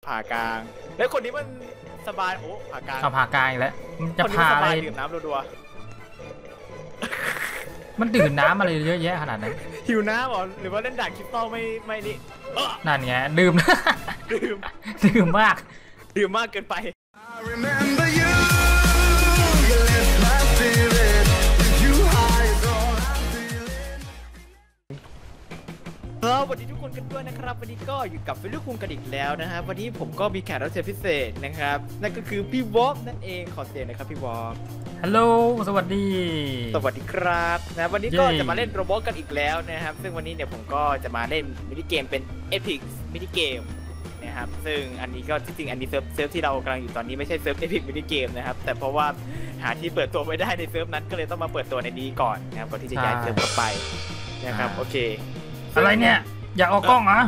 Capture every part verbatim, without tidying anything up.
ผ่ากลางแล้วคนนี้มันสบายโอ้ผ่ากลางขับผ่ากลางอีกแล้วมันจะพาอะไรดื่มน้ำรัวๆมันดื่มน้ำอะไรเยอะแยะขนาดนั้นหิวน้ำหรอหรือว่าเล่นด่านคริสตัลไม่ไม่นี่นั่นไงดื่มดื่มดื่มมากดื่มมากเกินไปสวัสดีทุกคนกันด้วยนะครับวันนี้ก็อยู่กับฟิลิปคุงกันอีกแล้วนะฮะวันนี้ผมก็มีแขกรับเชิญพิเศษนะครับนั่นก็คือพี่วอล์กนั่นเองขอเสียงนะครับพี่วอล์กฮัลโหลสวัสดีสวัสดีครับนะวันนี้ก็จะมาเล่นโรบอทกันอีกแล้วนะครับซึ่งวันนี้เนี่ยผมก็จะมาเล่นมินิเกมเป็น Epic มินิเกมนะครับซึ่งอันนี้ก็จริงๆอันนี้เซิร์ฟเซิร์ฟที่เรากำลังอยู่ตอนนี้ไม่ใช่เซิร์ฟ Epic มินิเกมนะครับแต่เพราะว่าหาที่เปิดตัวไม่ได้ในเซิร์ฟนั้นก็เลยต้องมาเปิดตัวในนี้ก่อนนะครับก่อนที่จะย้ายเซิร์ฟต่อไปนะครับโอเคอะไรเนี่ยอยากออกกล้องเหรอ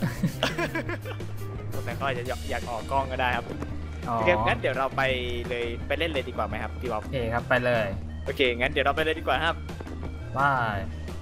แต่ก็จะอยากออกกล้องก็ได้ครับโอเคงั้นเดี๋ยวเราไปเลยไปเล่นเลยดีกว่าไหมครับพี่บ๊อบโอเคครับไปเลยโอเคงั้นเดี๋ยวเราไปเลยดีกว่าครับบาย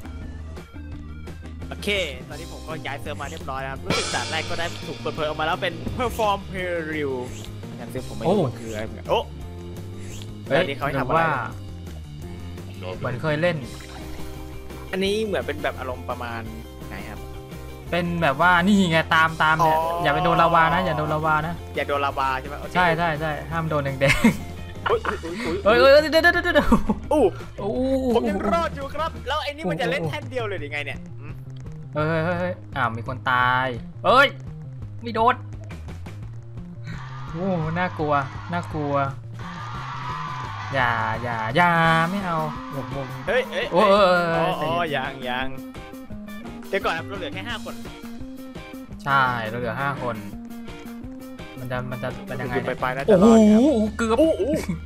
โอเคตอนนี้ผมก็ย้ายเซิร์ฟมาเรียบร้อยครับรู้สึกด่านแรกก็ได้ถูกเปิดเผยออกมาแล้วเป็น perform period งั้นซึ่งผมไม่รู้ว่าคืออะไรโอ้เฮ้ยเขาทำว่าเหมือนเคยเล่นอันนี้เหมือนเป็นแบบอารมณ์ประมาณไหนครับเป็นแบบว่านี่ไงตามตามเนี่ยอย่าไปโดนลาวานะอย่าโดนลาวานะอย่าโดนลาวาใช่ไหมใช่ใช่ใช่ห้ามโดนแดงแดงเฮ้ยเฮ้ยเฮ้ยเดี๋ยวเดี๋ยวเดี๋ยวอู้ผมยังรอดอยู่ครับแล้วไอ้นี่มันจะเล่นแท่นเดียวเลยหรือไงเนี่ยเฮ้ยเฮ้ยอ้าวมีคนตายเฮ้ยไม่โดนโอ้น่ากลัวน่ากลัวอย่าอย่าอย่าไม่เอาหมกมุมเฮ้ยเฮ้ยโอ้อ๋อยังยังเดี๋ยวก่อนครับเราเหลือแค่ห้าคนใช่เราเหลือห้าคนมันจะมันจะเป็นยังไงไปไปนะโอ้โหเกือบโอ้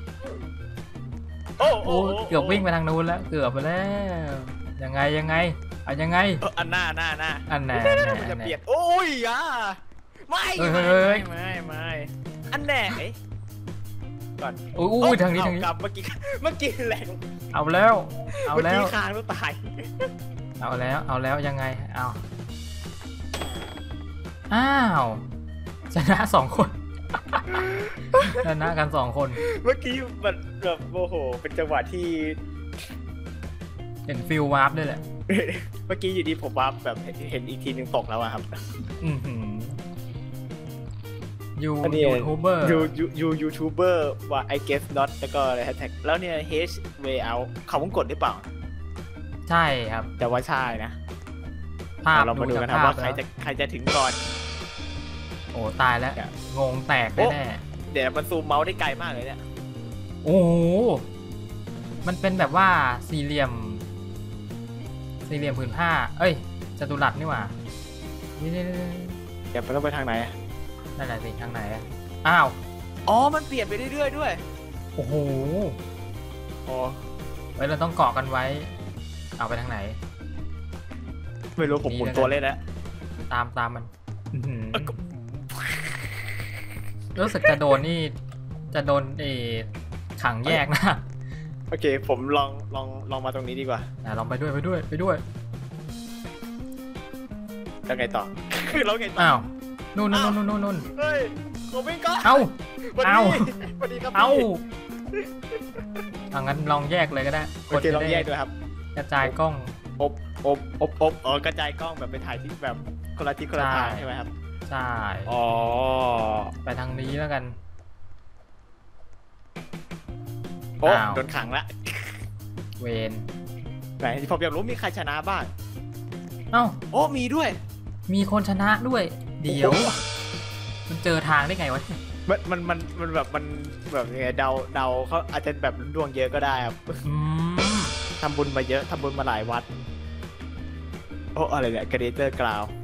โหเกือบวิ่งไปทางนู้นแล้วเกือบไปแล้วยังไงยังไงอ่ะยังไงอันหน้าหน้าหน้าอันไหนมันจะเบียดโอ้ยอ่ะไม่ไม่ไม่ไม่อันแหนก่อนโอ้ยทางนี้ทางนี้กลับเมื่อกี้เมื่อกี้แรงเอาแล้วเอาแล้วเมื่อกี้ค้างแล้วตายเอาแล้วเอาแล้วยังไงเอาอ้าวชนะสองคนชนะกันสองคนเมื่อกี้มันแบบโอ้โหเป็นจังหวะที่เห็นฟิลวาร์ปด้วยแหละเมื่อกี้อยู่ดีผมวาร์ปแบบเห็นอีกทีนึงตกแล้วอะครับอืมยูยูทูบเบอร์ยูยูยูยูทูบเบอร์ว่า I guess not แล้วก็อะไรแฮชแท็กแล้วเนี่ย H way out เขาวงกดหรือเปล่าใช่ครับแต่ว่าใช่นะภาพเรามาดูกันครับว่าใครจะใครจะถึงก่อนโอ้ตายแล้วงงแตกแน่เดี๋ยวมันซูมเมาส์ได้ไกลมากเลยเนี่ยโอ้มันเป็นแบบว่าสี่เหลี่ยมสี่เหลี่ยมผืนผ้าเอ้ยจัตุรัสนี่หว่านี่นี่เดี๋ยวมันต้องไปทางไหนนั่นแหละสิทางไหนอ้าวอ๋อมันเปลี่ยนไปเรื่อยๆด้วยโอ้โหอ๋อไว้เราต้องเกาะกันไว้เอาไปทางไหนไม่รู้ผมหมุนตัวเล่นแล้วตามตามมันรู้สึกจะโดนนี่จะโดนเอขังแยกนะโอเคผมลองลองลองมาตรงนี้ดีกว่าลองไปด้วยไปด้วยไปด้วยแล้วไงต่อแล้วไงต่ออ้าวนู่นนู่นนู่นนู่นนู่นเฮ้ยผมวิ่งก็เอาเอาเอาเอางั้นลองแยกเลยก็ได้โอเคลองแยกด้วยครับกระจายกล้องอบอบอบอบอ๋อกระจายกล้องแบบไปถ่ายที่แบบคนละที่คนละทางใช่ไหมครับใช่อ๋อไปทางนี้แล้วกันโอ้โดนขังละเวนไหนผมอยากรู้มีใครชนะบ้างเอ้าโอ้มีด้วยมีคนชนะด้วยเดี๋ยวมันเจอทางได้ไงวะมันมันมันมันแบบมันแบบไงเดาเดาเขาอาจจะแบบดวงเยอะก็ได้ครับทำบุญมาเยอะทำบุญมาหลายวัดโอ้อะไรเนี่ยกระเดเตอร์กราว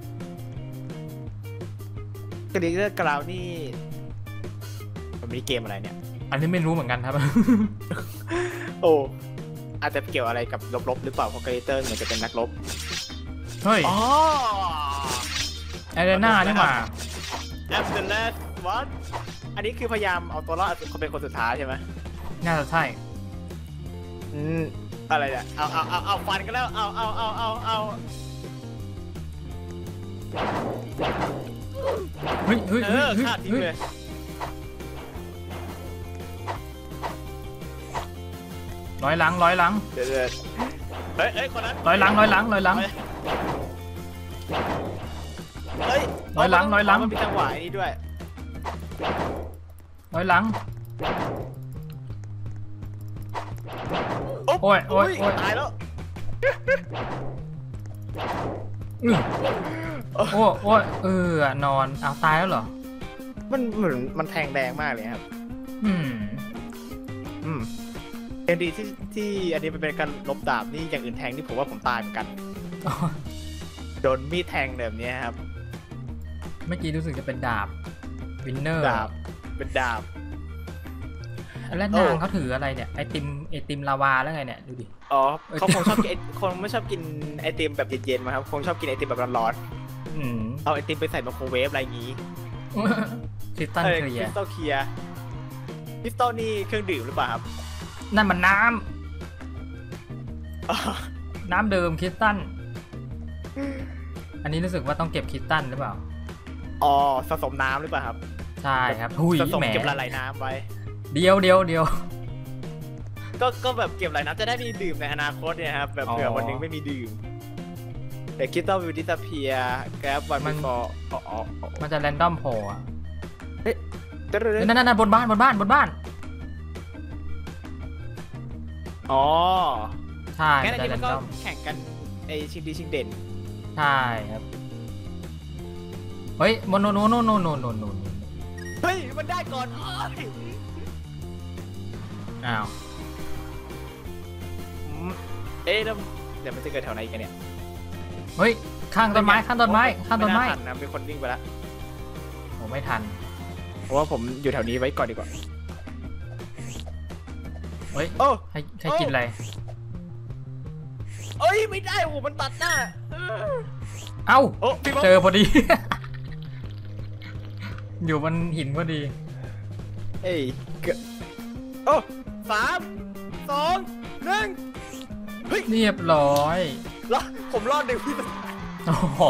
กระเดเตอร์กราวนี่มันมีเกมอะไรเนี่ยอันนี้ไม่รู้เหมือนกันครับโอ้อาจจะเกี่ยวอะไรกับลบๆหรือเปล่าเพราะกระเดเตอร์เหมือนจะเป็นนักรบเฮ้ยอ๋อไอเดน่านี่มาแอปเดนเลสวัดอันนี้คือพยายามเอาตัวรอดเขาเป็นคนสุดท้ายใช่ไหมน่าจะใช่อืมอะไรเนี่ยเอาเอาเอาเอาฟันกันแล้วเอาเอาเอาเอาเอาเฮ้ยเฮ้ยเอเฮ้ยอเฮ้ยฆ่าทิ้งเฮ้ยเลยร้อยหลังร้อยหลังเดี๋ยวเดี๋ยวเฮ้ยเฮ้ยคนนั้นร้อยหลังร้อยหลังร้อยหลังเฮ้ยร้อยหลังร้อยหลังมันมีจังหวะไอ้นี้ด้วยร้อยหลัง โอ้ยโอ้ยโอ้ยตายแล้วอือโอ้โอ้ยเออนอนเอาตายแล้วเหรอมันเหมือนมันแทงแรงมากเลยครับอืมอืมเอ็มดีที่ที่อันนี้มันเป็นการลบดาบนี่อย่างอื่นแทงนี่ผมว่าผมตายเหมือนกันอ๋อโดนมีดแทงแบบนี้ครับเมื่อกี้รู้สึกจะเป็นดาบวินเนอร์ดาบเป็นดาบแล้วโอ้นางเขาถืออะไรเนี่ยไอติมไอติมลาวาแล้วไงเนี่ยดูดิอ๋อเอ้ยเขาคงชอบกินไอคงไม่ชอบกินไอติมแบบเย็นๆมาครับคงชอบกินไอติมแบบร้อนอืมๆเอาไอติมไปใส่ไมโครเวฟอะไรอย่างงี้คริสตัลเออเคลีคยริร์สตัลเคลียร์คริสตัลนี่เครื่องดื่มหรือเปล่าครับนั่นมันน้อ๋อำน้ำเดิมคริสตัลอันนี้รู้สึกว่าต้องเก็บคริสตัลหรือเปล่าอ๋อสะสมน้ำหรือเปล่าครับใช่ครับทุยสะสมแหมเก็บละลายน้ำไว้เดียวเดียวเดียวก็ก็แบบเก็บละลายน้ำจะได้มีดื่มในอนาคตเนี่ยครับแบบเผื่ออ๋อวันหนึงไม่มีดื่มแต่คริสตัลวิวดิสเพียแกร็บวันมัมัน นก็อ๋ออ๋ออ๋อมันจะแรนดอมโผล่อะเดี๋ยวเดี๋ยวเดี๋ยวนั่นนั่นนั่นบนบ้านบนบ้านบนบ้านอ๋อใช่งั้นอันจะนี้แรมันนก็ดอมแข่งกันไอชิงดีชิงเด่นใช่ครับเฮ้ยโนโนโนโนโนโนโนโนเฮ้ยมันได้ก่อนเอ้ยอ้าวอืมเอ๊ะแล้วเดี๋ยวมันจะเกิดแถวไหนกันเนี่ยเฮ้ยข้างต้นไม้ข้างต้นไม้ข้างต้นไม้น่ทันนะมีคนวิ่งไปแล้วผมไม่ทันเพราะว่าผมอยู่แถวนี้ไว้ก่อนดีกว่าเฮ้ยโอ้ให้ให้กินอะไรเอ้ยไม่ได้โอ้โหมันตัดหน้าเออเอ้าโอ้พี่บ๊อบเจอพอดี อยู่บนหินพอดีเอ้ยเกิดโอ้สามสองหนึ่งเฮ้ยเรียบร้อยรอดผมรอดหนึ่งพี่โอ้โห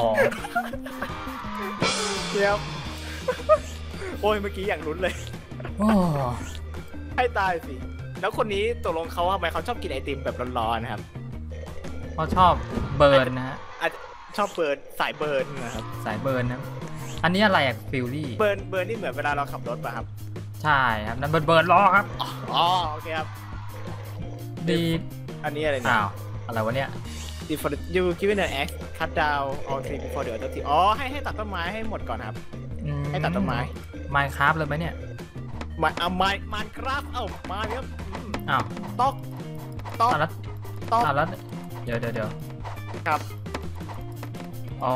เดี๋ยวโอ้ยเมื่อกี้อย่างลุ้นเลยโอ้ให้ตายสิแล้วคนนี้ตกลงเขาทำไมเขาชอบกินไอติมแบบร้อนๆนะครับเขาชอบเบิร์นนะฮะอาจจะชอบเบิร์นสายเบิร์นนะครับสายเบิร์นนะอันนี้อะไรอะฟิลลี่เบิร์นเบิร์นนี่เหมือนเวลาเราขับรถป่ะครับใช่ครับนั่นเบิร์นเบิร์นล้อครับอ๋อโอเคครับดีอันนี้อะไรเนี่ยอ้าวอะไรวะเนี่ย before you given an axe cut down all tree before the other tree อ๋อให้ให้ตัดต้นไม้ให้หมดก่อนครับอืมให้ตัดต้นไม้ไมค์คราฟเลยไหมเนี่ยมาเอาไม้มันครับเอ้ามาเนี่ยอืมอ้าวตอกตอกอ้าวแล้วตอกอ้าวแล้วเดี๋ยวเดี๋ยวเดี๋ยวครับอ๋อ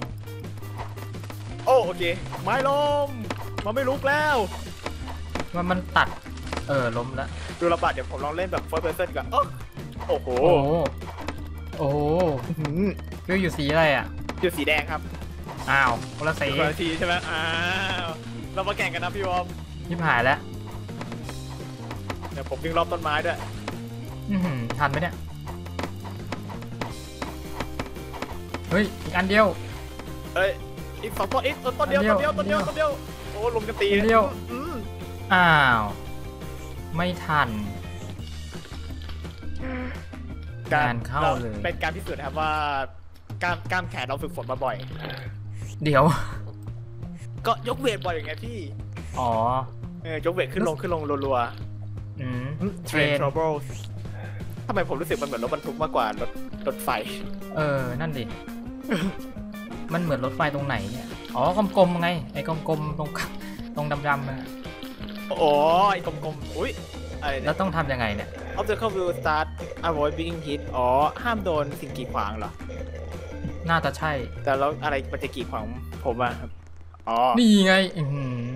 โอ้โอเคไม้ลมมันไม่ลุกแล้วมันมันตัดเออล้มแล้วดูระบาดเดี๋ยวผมลองเล่นแบบ first person ก่อนอ๊ะโอ้โหโอ้โหโอ้โหอื้อหือฟิลอยู่สีอะไรอ่ะอยู่สีแดงครับอ้าวคนละสีคนละทีใช่ไหมอ้าวเรามาแข่งกันนะพี่วอมยิบหายแล้วเดี๋ยวผมวิ่งรอบต้นไม้ด้วยอื้อหือทันไหมเนี่ย เฮ้ย อีกอันเดียวเอ้ยอีกสองต้นอีกต้นเดียวอัต้นนเดีเดียยว วต้นเดียวต้นเดียวโอ้ลุมกันตีอันเดียวอืมอ้าว ไม่ทันการงานเข้าเลยเป็นการพิสูจน์นะครับว่ากล้ามกล้ามแขนเราฝึกฝนมาบ่อยเดี๋ยวก็ยกเวทบ่อยอย่างเงี้ยพี่อ๋อเออยกเวทขึ้นลงขึ้นลงรัวอืมๆ train trouble ทำไมผมรู้สึกมันเหมือนรถบรรทุกมากกว่ารถรถไฟเออ นั่นดิ มันเหมือนรถไฟตรงไหนเนี่ย อ๋อกลมๆไง ไอ้กลมๆตรงตรงดำๆนะโอ้ยกลมๆอุ้ยอะไรแล้เนี่วย ต้องทำยังไงเนี่ย obstacle will start avoid being hit อ๋อห้ามโดนสิ่งกีดขวางเหรอน่าจะใช่แต่แล้วอะไรมันจะกีดขวางผมอะครับอ๋อนี่ไง อือหือ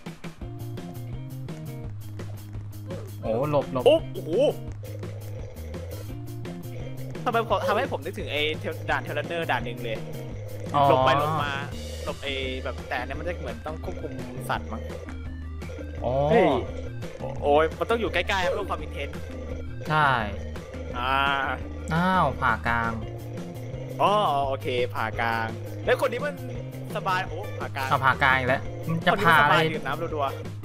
โอ้หลบหลบโอ้โหทำไมผมทำให้ผมนึกถึงไอ้เทลด่านเทเลเนอร์ด่านหนึ่งเลยอ๋อหลบไปหลบมาหลบไอ้แบบแต่อันเนี้ยมันจะเหมือนต้องควบคุมสัตว์มั้งอ๋อเฮ้ยโอ้โอ้ยมันต้องอยู่ใกล้ๆครับเพื่อความอินเทนส์ใช่อ่าอ้าวผ่ากลางอ๋อโอเคผ่ากลาง แล้วคนนี้มันสบายโอ้ผ่ากลางเอาผ่ากลางอีกแล้วมันจะคนนี้ผ่าสอะไรบายดื่มน้ำรัว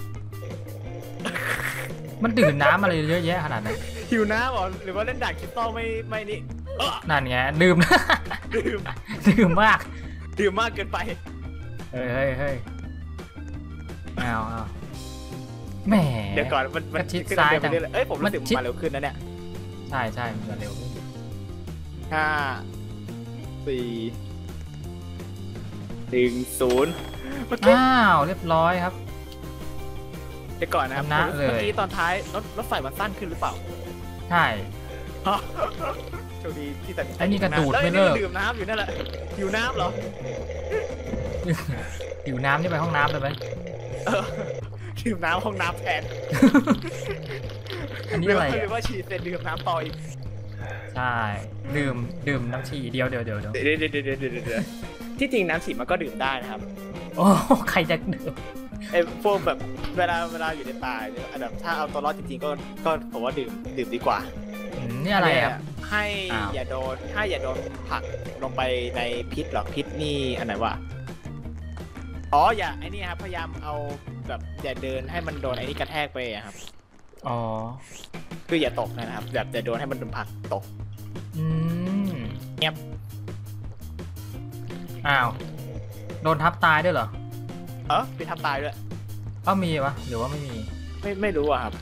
มันดื่มน้ำอะไรเยอะแยะขนาดนั้นๆหิวน้ำเหรอหรือว่าเล่นด่านคริสตัลไม่ไม่นี่เออนั่นไงดื่มดื่มดื่มมากดื่มมากเกินไปเฮ้ยเฮ้ยเฮ้ยเอาเอาแหมเดี๋ยวก่อนมันมันกระชิดขึ้นซ้ายเร็วไปจังเรื่อยๆเอ้ยผมรู้สึกมันชิดมาเร็วขึ้นนะเนี่ยใช่ใช่มันจะเร็วขึ้นห้าสี่หนึ่งศูนย์เมื่อกี้อ้าวเรียบร้อยครับเดี๋ยวก่อนนะครับชนะผมเลยเมื่อกี้ตอนท้ายรถรถไฟมันสั้นขึ้นหรือเปล่าใช่โชคดีที่ตัดสินใจไอ้นี่กระดูดแล้วไม่อ้เลิกดื่มน้ำอยู่นั่นแหละหิวน้ำเหรอหิวน้ำนี่ไปห้องน้ำเลยไหมเออดื่มน้ำห้องน้ำแทนอันนี้หรืออะไรว่าหรืออ่ะว่าฉีดเสร็จดื่มน้ำต่ออีกใช่ดื่มดื่มน้ำฉี่เดียวเดียวเดียวเดียวเดี๋ยวเดี๋ยวเดี๋ยวเดี๋ยวเดี๋ยวที่จริงน้ำฉีดมันก็ดื่มได้นะครับโอ้ใครจะดื่มไอ้พวกแบบเวลาเวลาอยู่ในป่าเนี่ยแบบถ้าเอาตัวรอดจริงๆก็ก็ผมว่าดื่มดื่มดีกว่าอืมนี่อะไรอ่ะให้อ้าวอย่าโดนให้อย่าโดนผลักลงไปในพิษหรอกพิษนี่อันไหนวะอ๋ออย่าไอ้นี่ครับพยายามเอาแบบอย่าเดินให้มันโดนไอ้นี่กระแทกไปอะครับอ๋อคืออย่าตกนะครับแบบอย่าโดนให้มันโดนผลักตกอืมเงียบอ้าวโดนทับตายด้วยเหรอเออไปทับตายด้วยเอ้ามีวะหรือว่าไม่มีไม่ไม่รู้อะครับ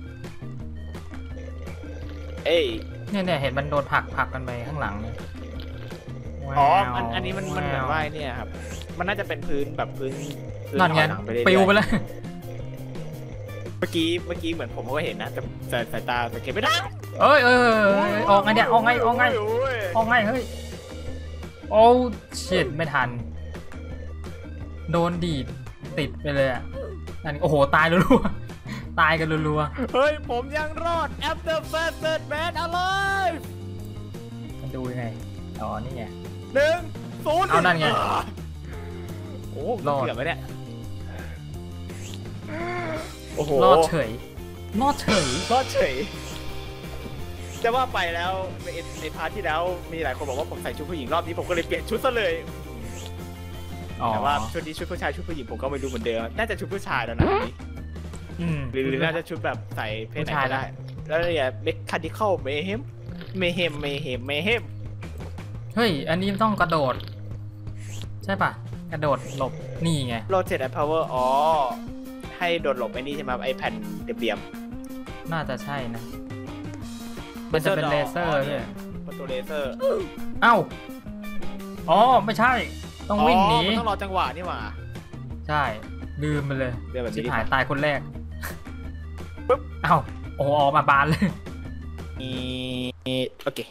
เอ้ยเนี่ยเนี่ยเห็นมันโดนผลักผลักกันไปข้างหลังเนี่ยอ๋อแววอันอันนี้มันมันเหมือนว่าไอ้เนี่ยครับมันน่าจะเป็นพื้นแบบพื้นพื้นั่นไงถอยหลังไปเรื่อยๆปิวไปแล้วเมื่อกี้เมื่อกี้เหมือนผมก็เห็นนะแต่แต่สายตาสังเกตไม่ได้เอ้ยเอ้ยเอ้ยเอ้ยออกไงเนี่ยออกไงออกไงโอ้ยออกไงเฮ้ยโอ้เฉียดไม่ทัน โดนดีดติดไปเลยอ่ะอันนี้โอ้โหตายรัวๆตายกันรัวเฮ้ยผมยังรอด after first third man alive ๆมันดูยังไงอ๋อนี่ไงหนึ่งศูนย์เอานั่นไงโอ้รอดเกือบไปเนี่ยโอ้โหรอดเฉยรอดเฉยรอดเฉยจะว่าไปแล้วในในพาร์ทที่แล้วมีหลายคนบอกว่าผมใส่ชุดผู้หญิงรอบนี้ผมก็เลยเปลี่ยนชุดซะเลยอ๋อแต่ว่าชุดนี้ชุดผู้ชายชุดผู้หญิงผมก็ไม่รู้เหมือนเดิมน่าจะชุดผู้ชายแล้วนะอืมหรือหรือน่าจะชุดแบบใส่เพศไหนผู้ชายก็ได้ แล้วเนี่ยเมคาดิคอลเมเฮมเมเฮมเมเฮมเมเฮมเฮ้ยอันนี้ต้องกระโดด ใช่ปะกระโดดหลบนี่ไงโรเทตแอนด์พาวเวอร์อ๋อให้โดดหลบไอ้นี่ใช่ไหมไอ้แผ่นเหลี่ยมน่าจะใช่นะๆมันจะเป็นเลเซอร์อ๋อด้เนี่วยยประตูเลเซอร์เอ้าอ๋อไม่ใช่ ต้องวิ่งหนีอ๋อมันต้องรอจังหวะนี่หว่าใช่ลืมไปเลยเรื่องแบบนี้ชิบหายตายคนแรกปึ๊บเอ้าโอ้โหออกมาบานเลยมีโอเค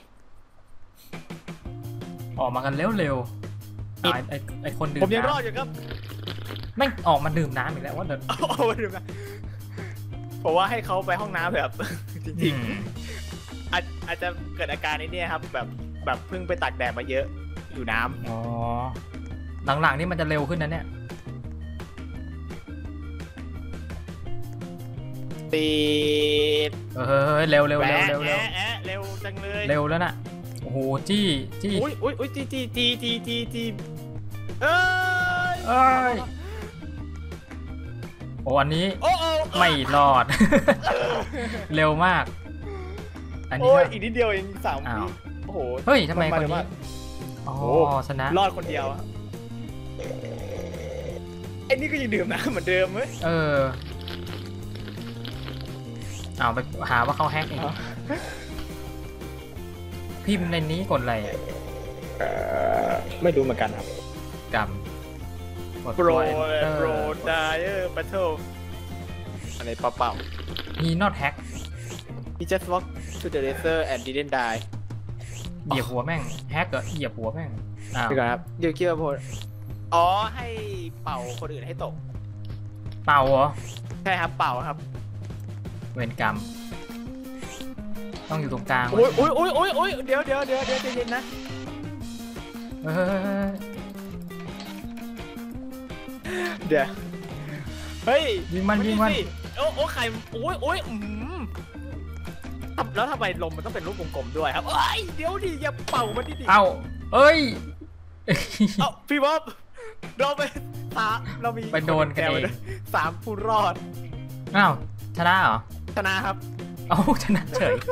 ออกมากันเร็วๆตายไอไอคนดื่มผมยังรอดน้ำอยู่ครับไม่งออกมาดื่มน้ำอีกแล้วว่าเดินโอ้โหดูนะผมว่าให้เขาไปห้องน้ำแบบ จริงอืมๆอาจอาจจะเกิดอาการนี้เนี่ยครับแบบแบบเพิ่งไปตากแดดมาเยอะอยู่น้ำอ๋อหลังๆนี่มันจะเร็วขึ้นนะเนี่ยติดเออเร็วเร็วเร็วเร็วเร็วแอะแอะเร็วจังเลยเร็วแล้วน่ะโอ้โหจี้จี้อุ้ยอุ้ยอุ้ยจีจีจีจีจีจีเอ้ยเอ้ยโอ้อันนี้โอ้โอ้ไม่รอด เร็วมาก อันนี้โอ้ยก็อีกนิดเดียวเองสามอ้าววิโอ้โหเฮ้ยทำไมคนเร็วนี้มากอ๋อโอ้ชนะรอดคนเดียวอะไอ้นี่ก็ยังดื่มน้ำเหมือนเดิมเว้ยเออเอาไปหาว่าเขาแฮกอีกพิมพ์ในนี้กดอะไรอ่ะเอ่อไม่รู้เหมือนกันครับกำกดโปรตัว Enter โปรไดเออร์แบทเทิลอะไรเปล่ามี not hack ๆ He just walked to the laser and didn't die เหยียบหัวแม่งแฮกเหรอเหยียบหัวแม่งอ้าวดีกว่าครับเดี๋ยวคิดว่าพลอ๋อให้เป่าคนอื่นให้ตกเป่าเหรอใช่ครับเป่าครับเวรกรรม ต้องอยู่ตรงกลางโอ้ยโอ้ยโอ้ยโอ้ยโอ้ยเดี๋ยวเดี๋ยวเดี๋ยวเดี๋ยวใจเย็นนะเฮ้ยเดี๋ยวเฮ้ยยิงมันยิงมันสิโอ้โอ้ไข่โอ้ยโอ้ยอืมทำแล้วทำไมลมมันต้องเป็นรูปวงกลมด้วยครับเอ้ยเดี๋ยวดิอย่าเป่ามันดิดิเอ้าเอ้ยเอ้าพี่บ๊อบเราไปสามเรามีไปโดนกันเองสามผู้รอดอ้าวชนะเหรอชนะครับเอ้าชนะเฉย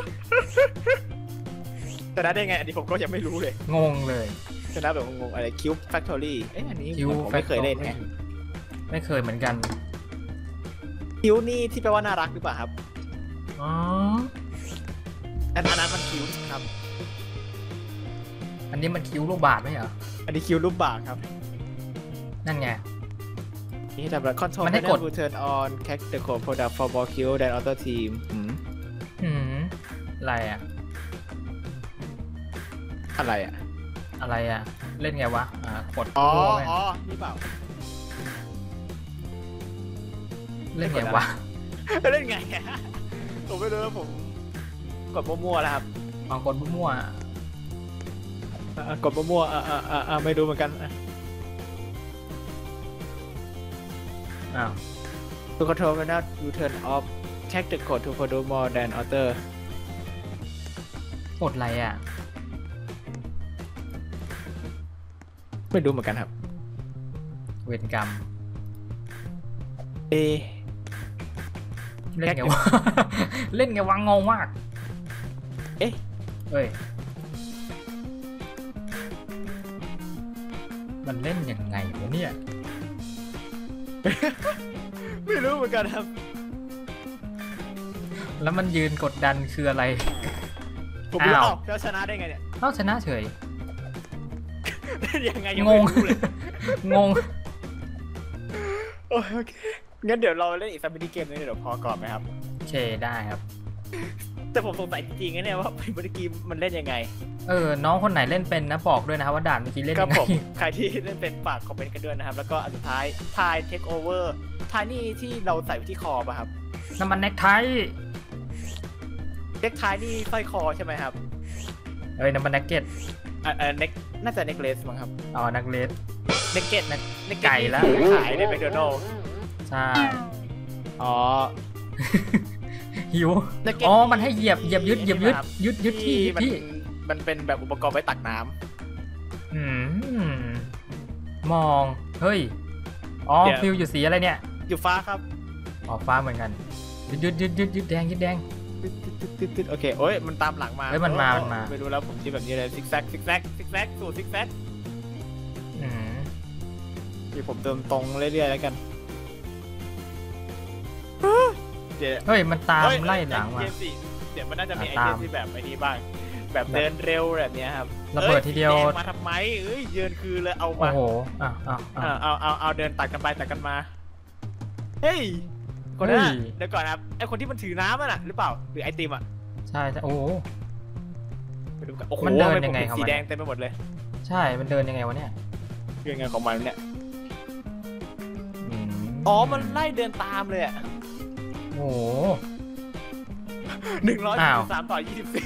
ชนะได้ไงอันนี้ผมก็ยังไม่รู้เลยงงเลยชนะแบบงงๆอะไรคิวแฟคทอรี่เอ๊ะอันนี้คิวผมไม่เคยเล่นไงไม่เคยเหมือนกันคิวนี่ที่แปลว่าน่ารักหรือเปล่าครับอ๋ออันอันนั้นมันคิวครับอันนี้มันคิ้วลูกบาศก์ไหมเหรออันนี้คิวรูปบากครับนั่นไงนี่ทำแบบคอนโทรลมันให้กดทูเทิร์นออนแคคเดอะโคดโปรดักต์ฟอร์บอลคิวแดนออโต้ทีมหืมอะไรอ่ะอะไรอ่ะอะไรอ่ะ เล่นไงวะ อ่ากดอ๋อมั่วแม่งอ๋อนี่เปล่าเล่นไงวะเล่นไงอะผมไม่รู้แล้วผมกดมั่วๆแล้วครับเอากดมั่วๆอ่ะอ่ะกดมั่วๆอ่ะอ่ะอ่ะอ่ะไม่รู้เหมือนกันอ่ะอ้าว To control when not you turn off check the code to produce more than other กดอะไรอ่ะไม่รู้เหมือนกันครับเวรกรรมเอเล่นไงวะ เล่นไงวะงงมากเอ๊ะเอ้ย มันเล่นยังไงวะเนี่ยไม่รู้เหมือนกันครับแล้วมันยืนกดดันคืออะไรผมไม่รู้อ้าวเอ้าแล้วชนะได้ไงเนี่ยเอ้าชนะเฉยเล่นยังไงยังงไม่งรู้เลยงงโอ้ยโอเคงั้นเดี๋ยวเราเล่นอีกสักมินิเกมนึงเดี๋ยวพอก่อนไหมครับโอเคได้ครับแต่ผมสงสัยจริงๆนะเนี่ยว่ามินิเกมมันเล่นยังไงเออ น้องคนไหนเล่นเป็นนะบอกด้วยนะครับว่าด่านเมื่อกี้เล่นครัยับงไงผมใครที่เล่นเป็นฝากคอมเมนต์กันด้วยนะครับ แล้วก็อันสุดท้ายทายเทคโอเวอร์ทายนี่ที่เราใส่ไว้ที่คอป่ะครับน้ำมันเน็กไทเน็กทายนี่สร้อยคอใช่ไหมครับเอ้ยน้ำมันเน็กเก็ตอ่าเออเน็กน่าจะเน็กเลสมั้งครับอ๋อนักเลสเน็กเก็ตนะเน็กไก่ละขายในแมคโดนัลด์ใช่อ๋อหิว Nugget อ๋อ มันให้เหยียบเหยียบยึดเหยียบยึดครับยึดยึดที่ยึดมันที่มันเป็นแบบอุปกรณ์ไว้ตักน้ำอืมมอง เฮ้ย อ๋อเดี๋ยวฟิวอยู่สีอะไรเนี่ยอยู่ฟ้าครับอ๋อฟ้าเหมือนกัน ยึดยึดยึดยึดยึดแดงยึดแดงตึ๊ดตึ๊ดตึ๊ดตึ๊ดตึ๊ดโอเคโอ้ยมันตามหลังมาเฮ้ยมันมาโอ้มันมาไม่รู้แล้วผมคิดแบบนี้เลยซิกแซกซิกแซกซิกแซกสู่ซิกแซกอืมที่ผมเติมตรงเรื่อยๆแล้วกันเดี๋ยวเฮ้ย มันตามเฮ้ยไล่หลังมาไอเทมสิเดี๋ยวมันน่าจะมีไออ่าเทตามมที่แบบไอ้นี้บ้าง แบบเดินเร็วแบบเนี้ยครับระเบิดทีเดียวอ้สีแงมาทำไมเอ้ยยืนคือเลยเอาโอ้มาโหอ่ะอ่ะอ่ะเอาเอาเอาเอาเดินตัดกันไปตัดกันมา เฮ้ยคนนั้นเฮ้อะยเดี๋ยวก่อนนะครับไอคนที่มันถือน้ำอะน่ะหรือเปล่าหรือไอติมอะใช่ใช่โอ้โหไม่รู้กันโอ้โหมันเดินทำยังไงผมของสีมันแดงเต็มไปหมดเลยใช่ มันเดินยังไงวะเนี่ยเรื่องไงของมันเนี่ยอืมอ๋อมันไล่เดินตามเลยอะโอ้โหหนึ่งร้อยอ้าวสามต่อยี่สิบสี่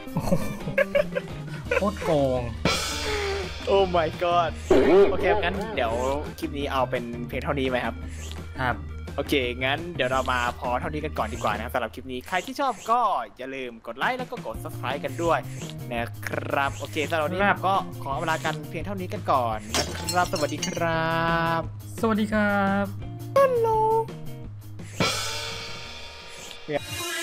โคตรโกงโอ้ my god โอเคงั้นเดี๋ยวคลิปนี้เอาเป็นเพียงเท่านี้ไหมครับครับโอเค งั้นเดี๋ยวเรามาพอเท่านี้กันก่อนดีกว่านะครับสำหรับคลิปนี้ ใครที่ชอบก็อย่าลืมกดไลค์แล้วก็กด subscribe กันด้วยนะครับ โอเคสำหรับวันนี้คผรับมก็ขอเวลากันเพียงเท่านี้กันก่อนนะครับ สวัสดีครับสวัสดีครับฮัลโหล